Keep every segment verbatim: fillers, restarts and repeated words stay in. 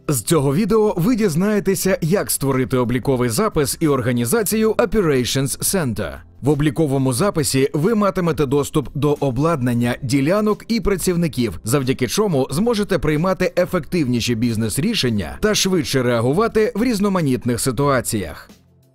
З цього відео ви дізнаєтеся, як створити обліковий запис і організацію Operations Center. В обліковому записі ви матимете доступ до обладнання, ділянок і працівників, завдяки чому зможете приймати ефективніші бізнес-рішення та швидше реагувати в різноманітних ситуаціях.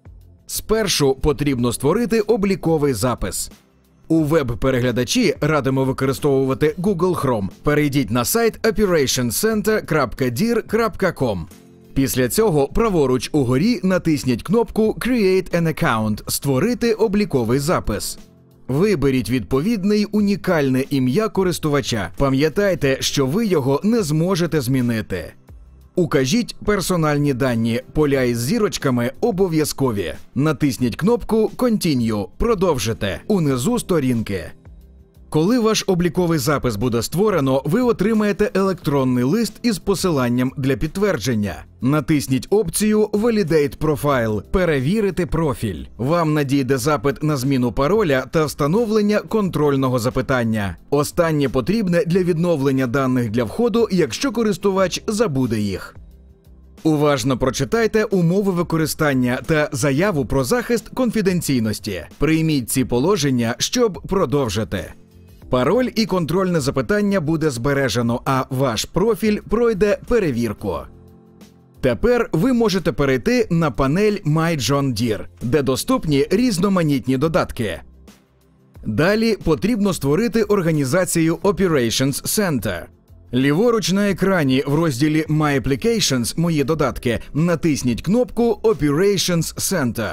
Спершу потрібно створити обліковий запис. У веб-переглядачі радимо використовувати Google Chrome. Перейдіть на сайт operation center крапка dir крапка com. Після цього праворуч угорі натисніть кнопку Create an account – «Створити обліковий запис». Виберіть відповідний унікальне ім'я користувача. Пам'ятайте, що ви його не зможете змінити. Укажіть персональні дані, поля із зірочками обов'язкові. Натисніть кнопку Continue – «Продовжити» унизу сторінки. Коли ваш обліковий запис буде створено, ви отримаєте електронний лист із посиланням для підтвердження. Натисніть опцію Validate Profile – «Перевірити профіль». Вам надійде запит на зміну пароля та встановлення контрольного запитання. Останнє потрібне для відновлення даних для входу, якщо користувач забуде їх. Уважно прочитайте умови використання та заяву про захист конфіденційності. Прийміть ці положення, щоб продовжити. Пароль і контрольне запитання буде збережено, а ваш профіль пройде перевірку. Тепер ви можете перейти на панель My John Deere, де доступні різноманітні додатки. Далі потрібно створити організацію Operations Center. Ліворуч на екрані в розділі My Applications – «Мої додатки» натисніть кнопку Operations Center.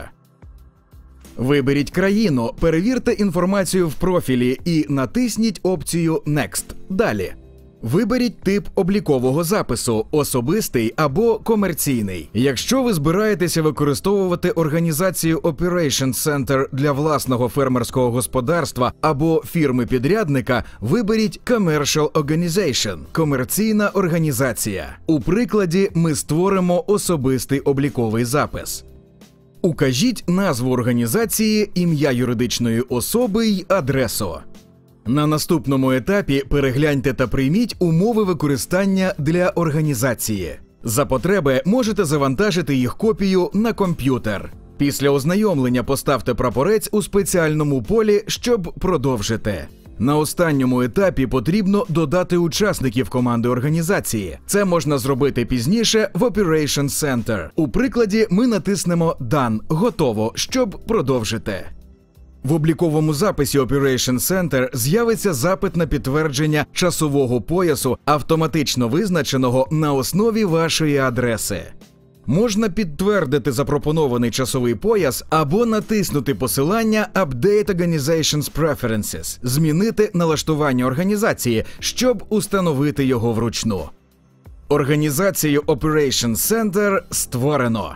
Виберіть країну, перевірте інформацію в профілі і натисніть опцію Next. Далі. Виберіть тип облікового запису – особистий або комерційний. Якщо ви збираєтеся використовувати організацію Operations Center для власного фермерського господарства або фірми-підрядника, виберіть Commercial Organization – комерційна організація. У прикладі ми створимо особистий обліковий запис. Укажіть назву організації, ім'я юридичної особи й адресу. На наступному етапі перегляньте та прийміть умови використання для організації. За потреби можете завантажити їх копію на комп'ютер. Після ознайомлення поставте прапорець у спеціальному полі, щоб продовжити. На останньому етапі потрібно додати учасників команди організації. Це можна зробити пізніше в Operations Center. У прикладі ми натиснемо Done – «Готово», щоб продовжити. В обліковому записі Operations Center з'явиться запит на підтвердження часового поясу, автоматично визначеного на основі вашої адреси. Можна підтвердити запропонований часовий пояс або натиснути посилання Update Organization's Preferences – «Змінити налаштування організації», щоб установити його вручну. Організацію Operations Center створено.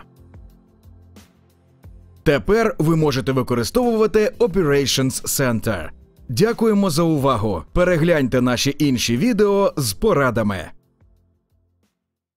Тепер ви можете використовувати Operations Center. Дякуємо за увагу. Перегляньте наші інші відео з порадами.